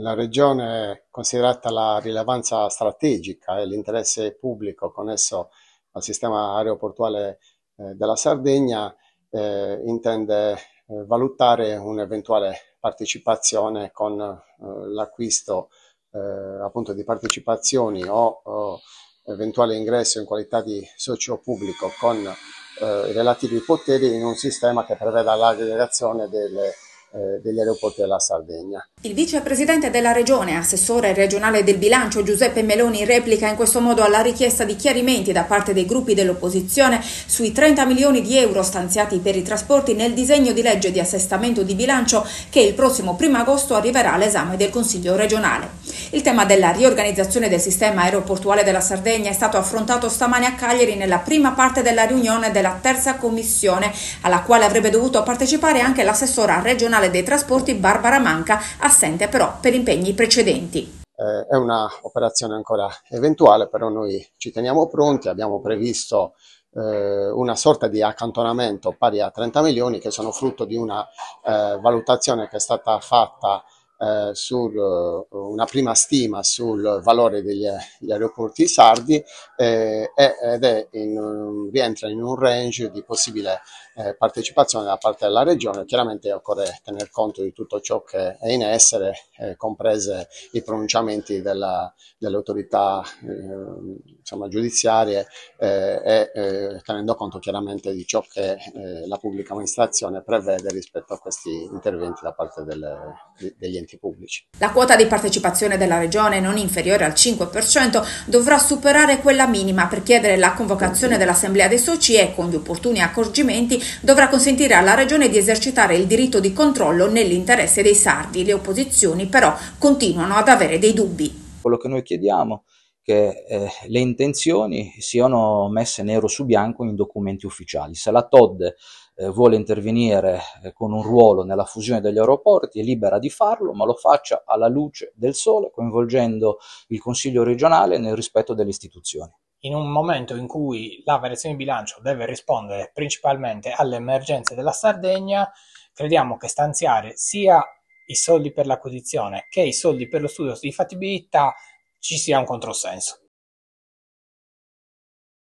La regione è considerata la rilevanza strategica e l'interesse pubblico connesso al sistema aeroportuale della Sardegna, intende valutare un'eventuale partecipazione con l'acquisto appunto di partecipazioni o eventuale ingresso in qualità di socio pubblico con i relativi poteri in un sistema che preveda l'aggregazione degli aeroporti della Sardegna. Il vicepresidente della regione, assessore regionale del bilancio Giuseppe Meloni, replica in questo modo alla richiesta di chiarimenti da parte dei gruppi dell'opposizione sui 30 milioni di euro stanziati per i trasporti nel disegno di legge di assestamento di bilancio che il prossimo 1 agosto arriverà all'esame del Consiglio regionale. Il tema della riorganizzazione del sistema aeroportuale della Sardegna è stato affrontato stamane a Cagliari nella prima parte della riunione della terza commissione, alla quale avrebbe dovuto partecipare anche l'assessora regionale dei trasporti Barbara Manca, assente però per impegni precedenti. È una operazione ancora eventuale, però noi ci teniamo pronti, abbiamo previsto una sorta di accantonamento pari a 30 milioni che sono frutto di una valutazione che è stata fatta su una prima stima sul valore degli aeroporti sardi rientra in un range di possibile partecipazione da parte della regione. Chiaramente occorre tener conto di tutto ciò che è in essere, comprese i pronunciamenti delle autorità giudiziarie tenendo conto chiaramente di ciò che la pubblica amministrazione prevede rispetto a questi interventi da parte degli enti pubblici. La quota di partecipazione della regione, non inferiore al 5%, dovrà superare quella minima per chiedere la convocazione dell'assemblea dei soci e, con gli opportuni accorgimenti, dovrà consentire alla regione di esercitare il diritto di controllo nell'interesse dei sardi. Le opposizioni però continuano ad avere dei dubbi. Quello che noi chiediamo che le intenzioni siano messe nero su bianco in documenti ufficiali. Se la TOD vuole intervenire con un ruolo nella fusione degli aeroporti è libera di farlo, ma lo faccia alla luce del sole, coinvolgendo il Consiglio regionale nel rispetto delle istituzioni. In un momento in cui la variazione di bilancio deve rispondere principalmente alle emergenze della Sardegna, crediamo che stanziare sia i soldi per l'acquisizione che i soldi per lo studio di fattibilità ci sia un controsenso.